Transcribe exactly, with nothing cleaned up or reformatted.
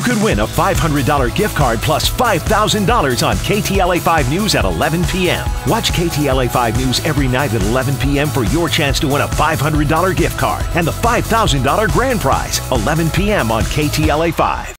could win a five hundred dollar gift card plus five thousand dollars on K T L A five News at eleven p m Watch K T L A five News every night at eleven p m for your chance to win a five hundred dollar gift card and the five thousand dollar grand prize, eleven p m on K T L A five.